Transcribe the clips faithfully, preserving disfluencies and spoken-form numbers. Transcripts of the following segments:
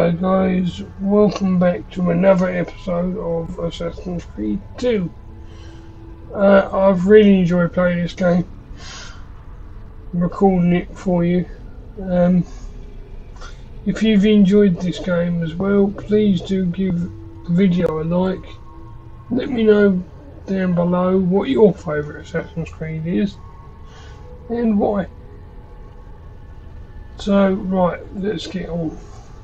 Hello guys, welcome back to another episode of Assassin's Creed two. Uh, I've really enjoyed playing this game, recording it for you. Um, if you've enjoyed this game as well, please do give the video a like. Let me know down below what your favourite Assassin's Creed is and why. So, right, let's get on.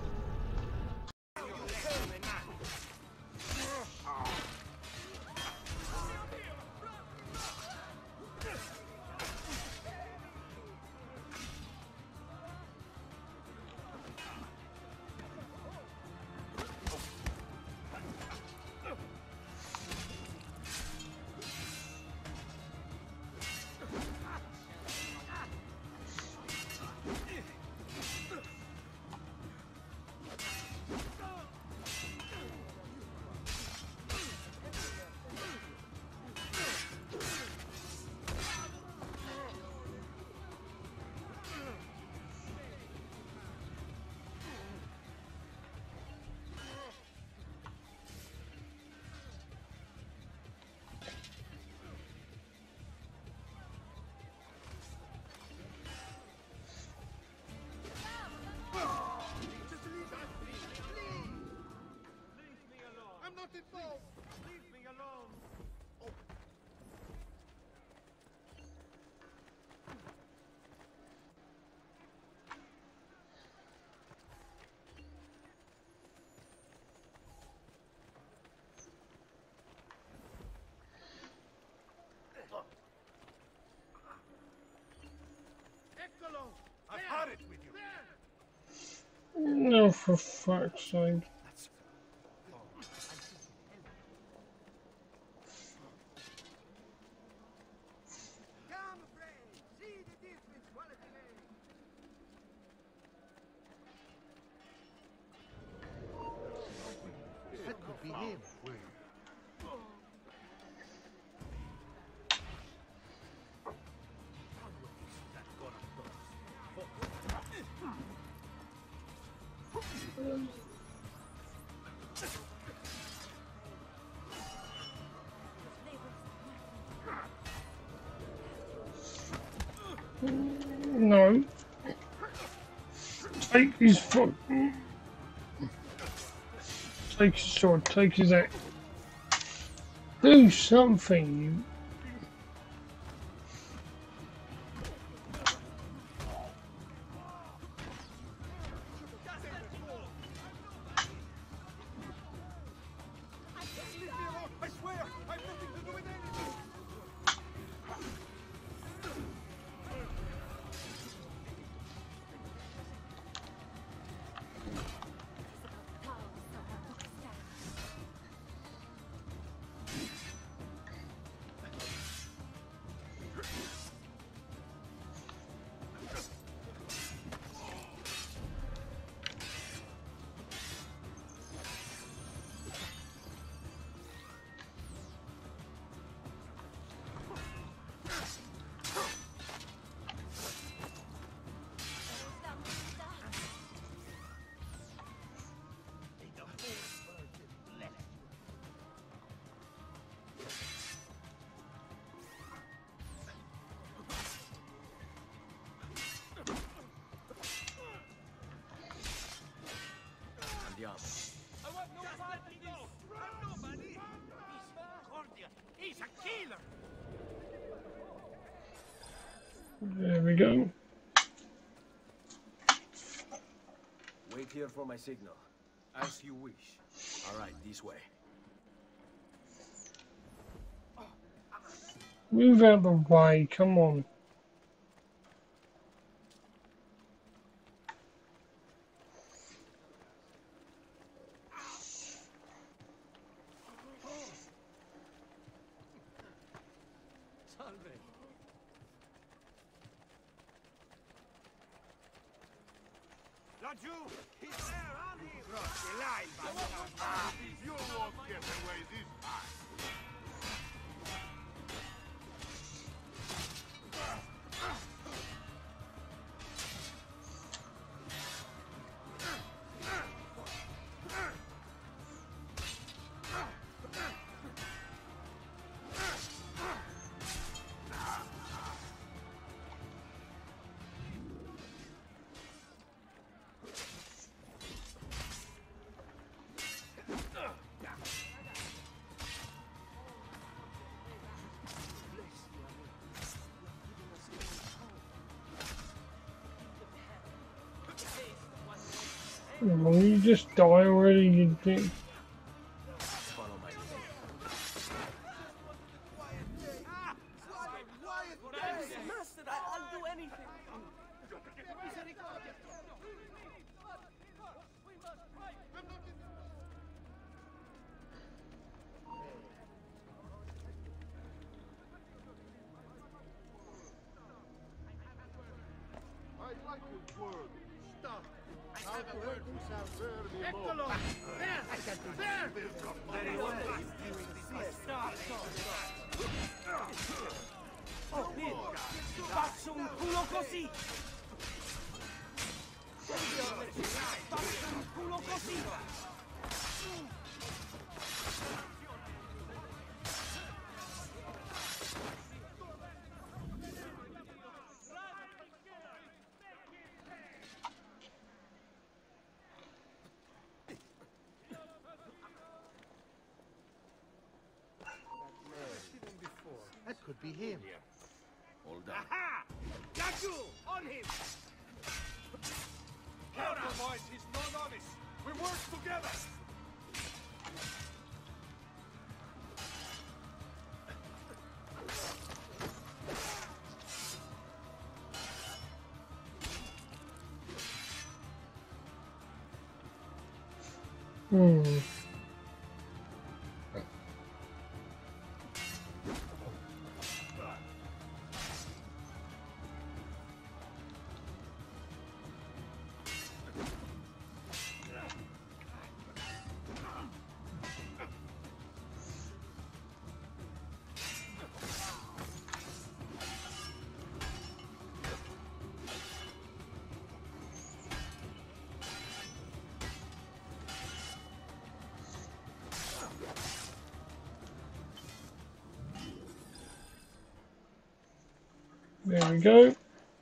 Leave me alone! Oh. Eccolo! I've had it with you! No, for fuck's sake. That could be him. No. Take his foot. Take his sword, take his axe. Do something, you. I swear, I've nothing to do with anything! I want no part of this! I'm nobody! He's Cordia! He's a killer! There we go. Wait here for my signal. As you wish. Alright, this way. Move out the way, come on. Salve. Laggiù! He's there, on him! Cross the line, bastard! You won't get away this time! Will you just die already, you dick? Follow my lead. Master, I, I'll do anything. I like your word. Stop. I have a word to sound very Eccolo! There! There! Very well. Oh, Dio! Faccio un culo così! Faccio un culo così! That could be him. Hold on. Aha! Yaku! On him! Careful, boys. He's no novice. We work together. Hmm. There we go.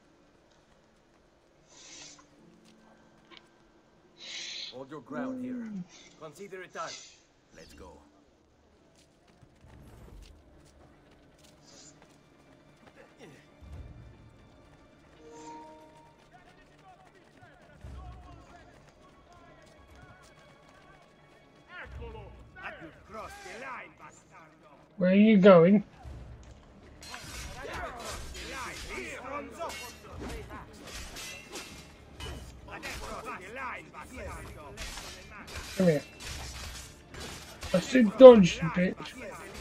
Hold your ground here. Consider it done. Let's go. Eccolo! That you've crossed the line, bastardo. Where are you going? The line, here, Ronzo. That you've crossed the line, bastardo. Come here. I said dodge, you bitch.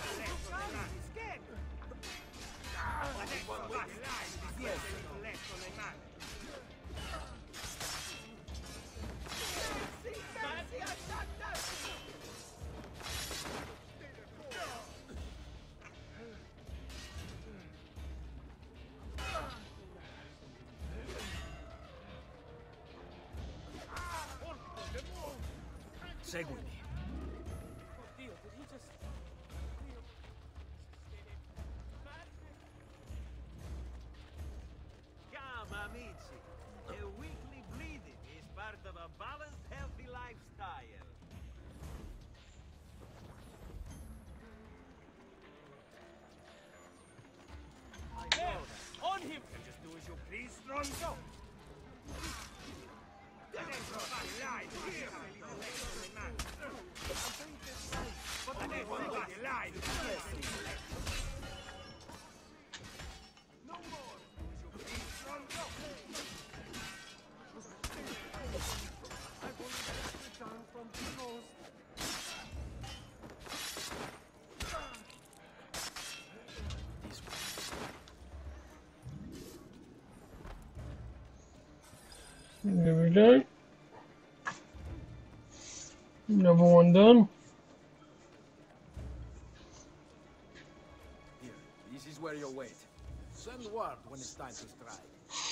Seguimi. Dio, did he just... Come, amici. A weekly bleeding is part of a balanced, healthy lifestyle. There! On him! Just do as you please, Ronzo. That you've crossed the line, here. That you've crossed the line. No more. Do as you please, Ronzo. I've only just returned from the coast. This way. There we go. Another one done. Here. This is where you'll wait. Send word when it's time to strike.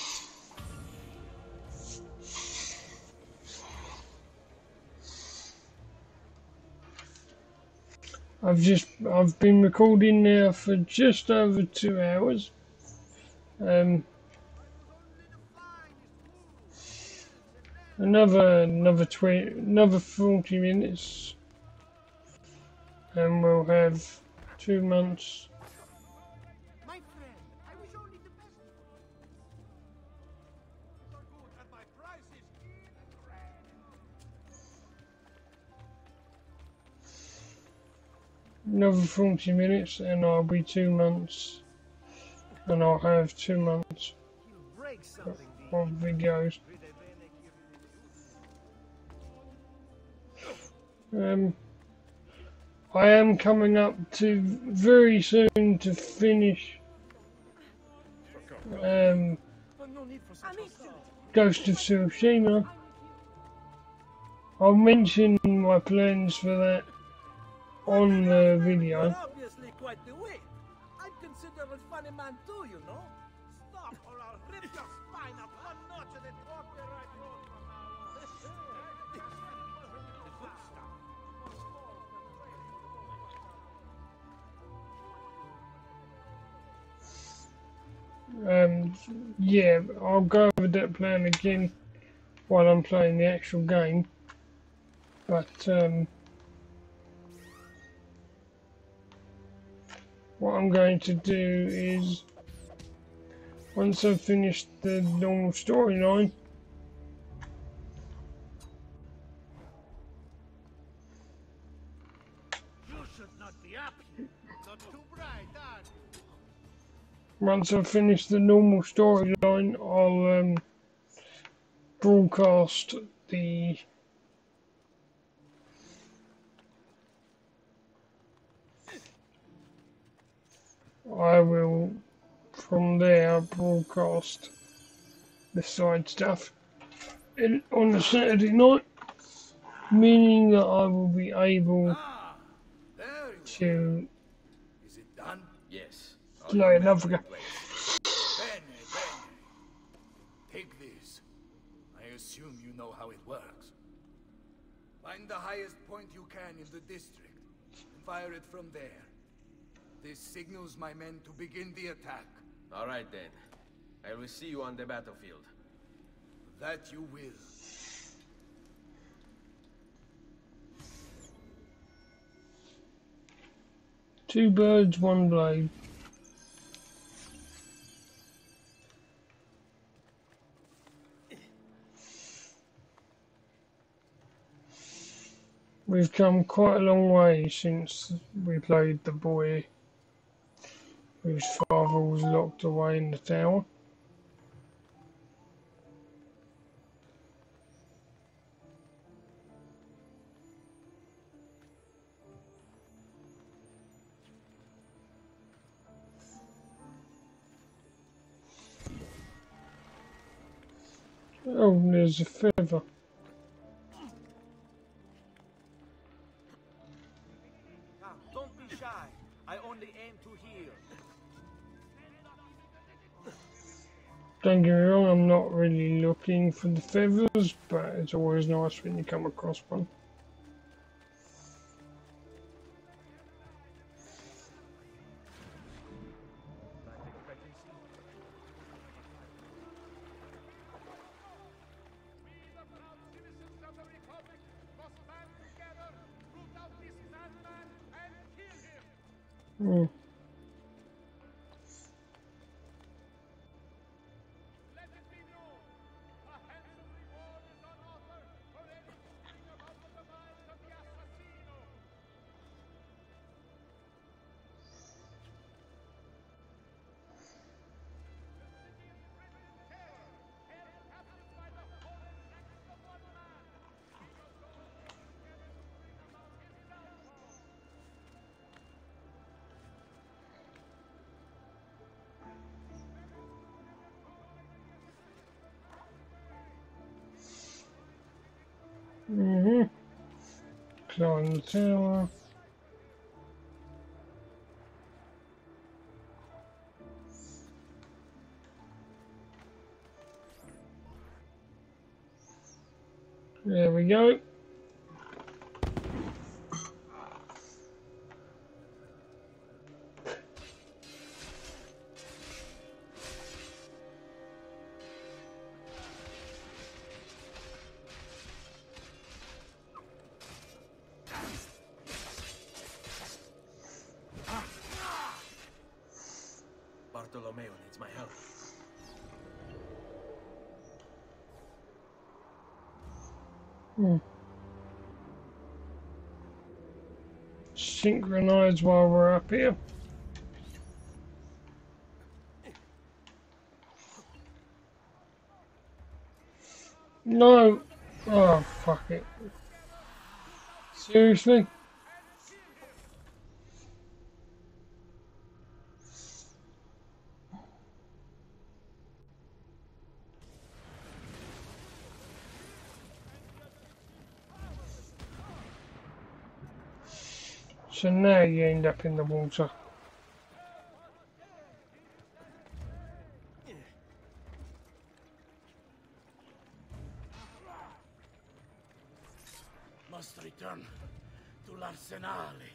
I've just I've been recording now for just over two hours. Um, another another twenty, another forty minutes, and we'll have two months. My friend, I wish only the best for you. So good, and my price is even grand. another forty minutes and I'll be two months and I'll have two months He'll break something, of videos. Um, I am coming up to very soon to finish um, No need for such a Ghost of Tsushima. I'll mention my plans for that on the video. You're obviously quite the wit. I'm considered a funny man too, you know. stop or I'll rip your spine up one notch and then walk the right road from now on. The good stuff. Um, yeah, I'll go over that plan again while I'm playing the actual game. But um, what I'm going to do is, once I've finished the normal storyline, You should not be up here. Not too bright, are you? once I've finished the normal storyline, I'll um, broadcast the I will from there broadcast the side stuff in, on a Saturday night, meaning that I will be able Ah, there you to are. Is it done? Yes. All play your another men are game. in place. Bene, bene. Take this. I assume you know how it works. Find the highest point you can in the district and fire it from there. This signals my men to begin the attack. All right then. I will see you on the battlefield. That you will. Two birds, one blade. We've come quite a long way since we played the boy whose father was locked away in the tower. Oh, there's a feather. Now, don't be shy. I only aim to heal. Don't get me wrong, I'm not really looking for the feathers, but it's always nice when you come across one. Hmm. Mm-hmm. Climb the tower. There we go. Bartolomeo needs my help. Hmm. synchronize while we're up here. No! Oh, fuck it. Seriously? So now you end up in the water. Must return to l'Arsenale.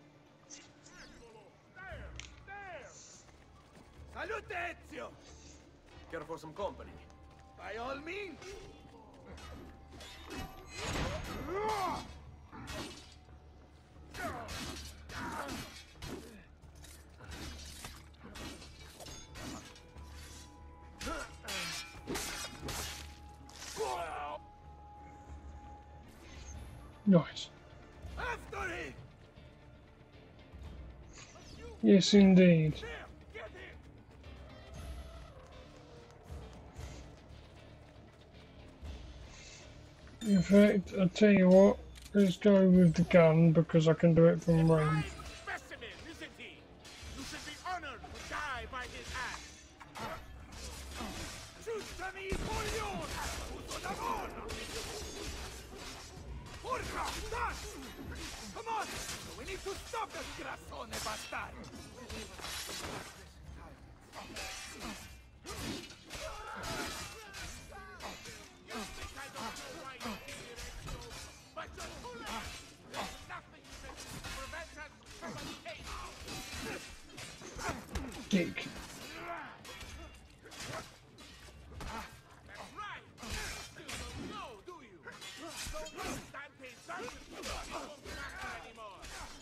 Salute, Ezio! Care for some company? By all means! Nice. After him! Yes, indeed. There, get him! In fact, I'll tell you what, let's go with the gun because I can do it from range. Specimen, isn't he? You should be honored to die by his hand. Giustami Napoleon! Uso d'amor! Porca! Done! Come on! We need to stop this grassone bastard! You think I don't know why you're here, Ezio? But you're too late! There's nothing that can prevent us from escape! Dick. That's right! You don't know, do you? Don't know Dante doesn't know he won't matter anymore!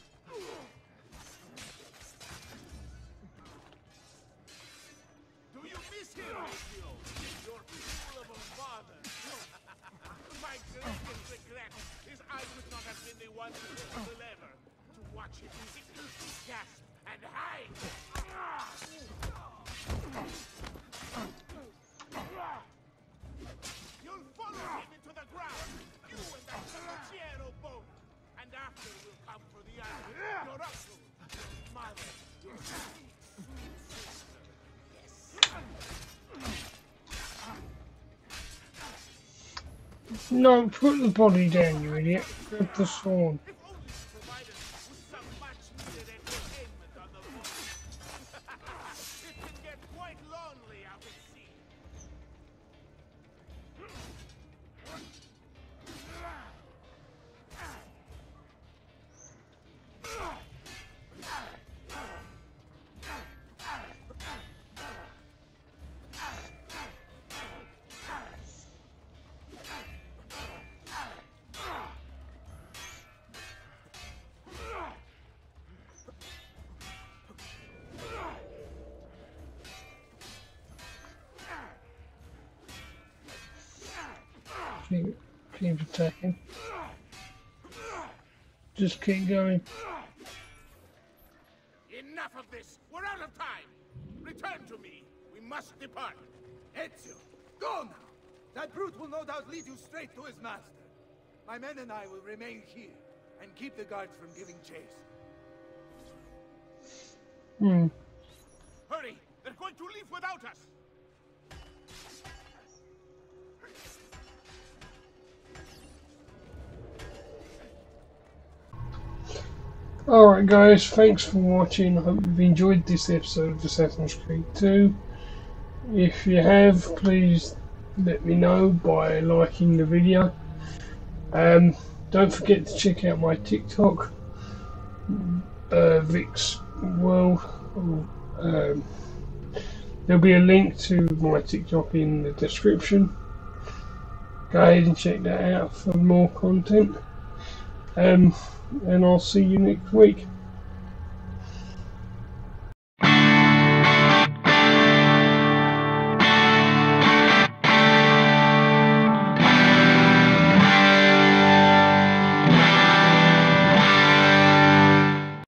Do you miss him, Ezio? Your fool of a father! My greatest regret is I would not have been the one to pull the lever, to watch him sick, gasp, and hide! You'll follow him into the ground, you and that Carrocciero boat, and after we'll come for the other, your uncle, your mother, your sweet, sweet sister. Yes. No, put the body down, you idiot. Grab the sword. If only you provided us with some much-needed entertainment on the boat. It can get quite lonely out at sea. Keep, keep attacking. Just keep going. Enough of this! We're out of time! Return to me! We must depart! Ezio, go now! That brute will no doubt lead you straight to his master. My men and I will remain here and keep the guards from giving chase. Hmm. Hurry! They're going to leave without us! Alright guys, thanks for watching. I hope you've enjoyed this episode of Assassin's Creed two. If you have, please let me know by liking the video. Um, don't forget to check out my TikTok, uh, Vic's World. Um, there'll be a link to my TikTok in the description. Go ahead and check that out for more content. Um, and I'll see you next week.